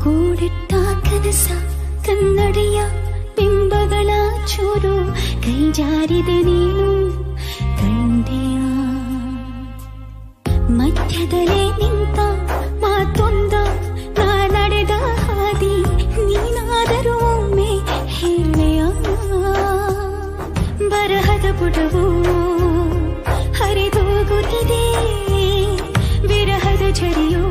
ಕೂಡಿಟ್ಟ ಕನಸ ಕನ್ನಡಿಯ ಬಿಂಬಗಳ ಚೂರು ಕೈ ಜಾರಿದೆ ನೀನು ಕಂಡೆಯ ಮಧ್ಯದಲ್ಲೇ ನಿಂತ ಮಾತೊಂದ ನಾ ನಡೆದ ಹಾದಿ ನೀನಾದರೂ ಒಮ್ಮೆ ಹೇಳೆಯ ಬರಹದ ಪುಟವು ಹರಿದೋಗುತ್ತಿದೆ ವಿರಹದ ಝರಿಯು